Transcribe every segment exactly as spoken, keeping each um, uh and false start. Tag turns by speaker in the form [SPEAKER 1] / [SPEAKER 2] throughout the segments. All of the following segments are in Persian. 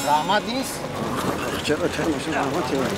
[SPEAKER 1] رحمت نیست؟
[SPEAKER 2] چرا چرا میشه رحمت یه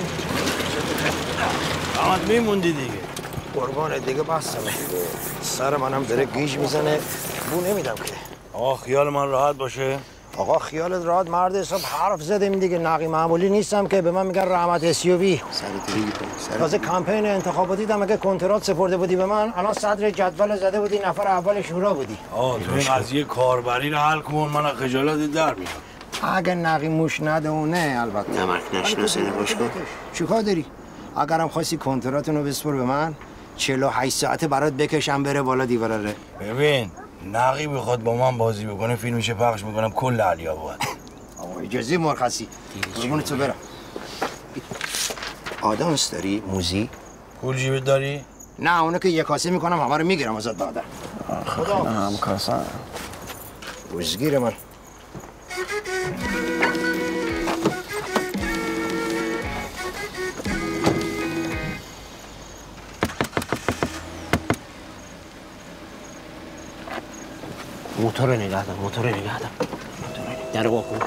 [SPEAKER 3] رحمت میموندی دیگه.
[SPEAKER 1] قربان دیگه بستم دیگه. سر منم داره گیج میزنه بو نمیدم که.
[SPEAKER 3] آقا خیال من راحت باشه.
[SPEAKER 1] آقا خیالت راحت مرد حساب حرف زدیم دیگه. نقی معمولی نیستم که به من میگن رحمت اسیوی.
[SPEAKER 2] سر دیگه
[SPEAKER 1] تازه کمپین انتخاباتی دم اگه کنترات سپرده بودی به من الان صدر جدول زده بودی نفر اول شورا بودی.
[SPEAKER 3] آه تو این قضیه کاربری رو حل کن من خجالت در میام.
[SPEAKER 1] اگه نقی موش ندونه البته.
[SPEAKER 2] نمک نشناسه نباش کن.
[SPEAKER 1] چیکار داری؟ اگرم خواستی کنتراتونو بسپر به من چهل و هشت ساعته برات بکشم بره بالا دیواره.
[SPEAKER 3] ببین نقی بخواد با من بازی بکنه فیلمش پخش میکنم کل علیا بود.
[SPEAKER 1] آقا اجازه مرخصی. قربونت تو برم. آدامس داری؟ موزی؟
[SPEAKER 3] پول جیبت داری؟
[SPEAKER 1] نه اونو که یک کاسه میکنم همه رو میگیرم ازت بعدا.
[SPEAKER 2] خدا هم کاسه.
[SPEAKER 1] بزگیر من.
[SPEAKER 4] موتور رو نگه دار موتور رو نگه دار در رو کن.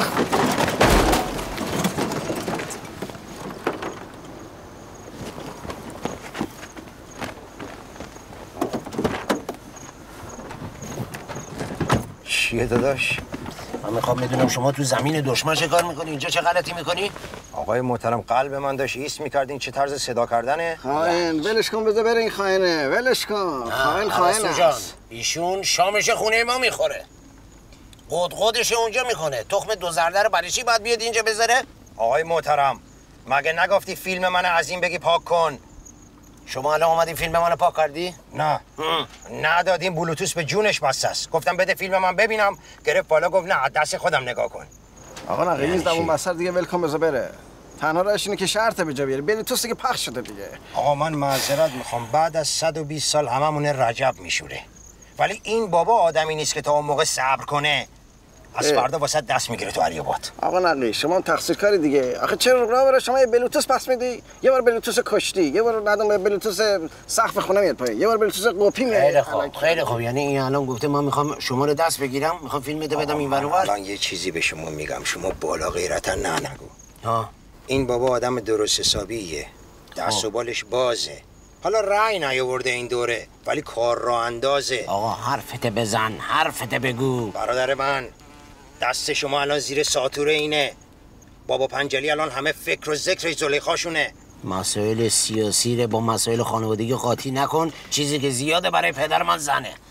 [SPEAKER 1] چیه داداش؟
[SPEAKER 4] من میخوام بدونم شما تو زمین دشمن چه کار میکنی؟ اینجا چه غلطی میکنی؟
[SPEAKER 1] آقای محترم قلب من داشت ایست میکردین چه طرز صدا کردنه؟
[SPEAKER 2] خائن ولش کن بذار بره این خائنه ولش کن. خائن خائن است.
[SPEAKER 4] ایشون شامش خونه ما میخوره. قدقدش اونجا میکنه. تخم دو زرده رو برای چی باید بیاد اینجا بذاره؟
[SPEAKER 1] آقای محترم مگه نگفتی فیلم من از این بگی پاک کن؟
[SPEAKER 4] شما الان اومدی فیلم منو پاک کردی؟
[SPEAKER 1] نه ندادیم بلوتوث به جونش بسته است. گفتم بده فیلم من ببینم گرفت بالا گفت نه دست خودم نگاه کن.
[SPEAKER 2] آقا نه ریز اون بسر دیگه ول کن بذار بره. تنها راهش اینه که شرط به جا بیاره. بلوتوث دیگه پخش شده دیگه.
[SPEAKER 1] آقا من معذرت میخوام بعد از صد و بیست سال هممون رجب میشوره. ولی این بابا آدمی نیست که تا اون موقع صبر کنه. از فردا واسه دست میگیره تو عریابات.
[SPEAKER 2] آقا نقی شما هم تقصیر کاری دیگه. آخه چرا راه برای شما یه بلوتوث پس میدی؟ یه بار بلوتوث کشتی، یه بار ندونم بلوتوث سقف خونه میاد پایین، یه بار بلوتوث قپی میاد.
[SPEAKER 4] خیلی خوب خیلی خوب. یعنی این الان گفته من میخوام شما رو دست بگیرم، میخوام فیلم بده بدم این ور اون ور.
[SPEAKER 1] الان یه چیزی به شما میگم شما بالا غیرتا نه نگو.
[SPEAKER 4] ها
[SPEAKER 1] این بابا آدم درست حسابیه. دست و بالش بازه. حالا رأی نیاورده این دوره ولی کار راه اندازه.
[SPEAKER 4] آقا حرفت بزن، حرفت بگو.
[SPEAKER 1] برادر من دست شما الان زیر ساطور اینه. بابا پنجلی الان همه فکر و ذکر زلیخاشونه.
[SPEAKER 4] مسائل سیاسی رو با مسائل خانوادگی قاطی نکن. چیزی که زیاده برای پدر من زنه.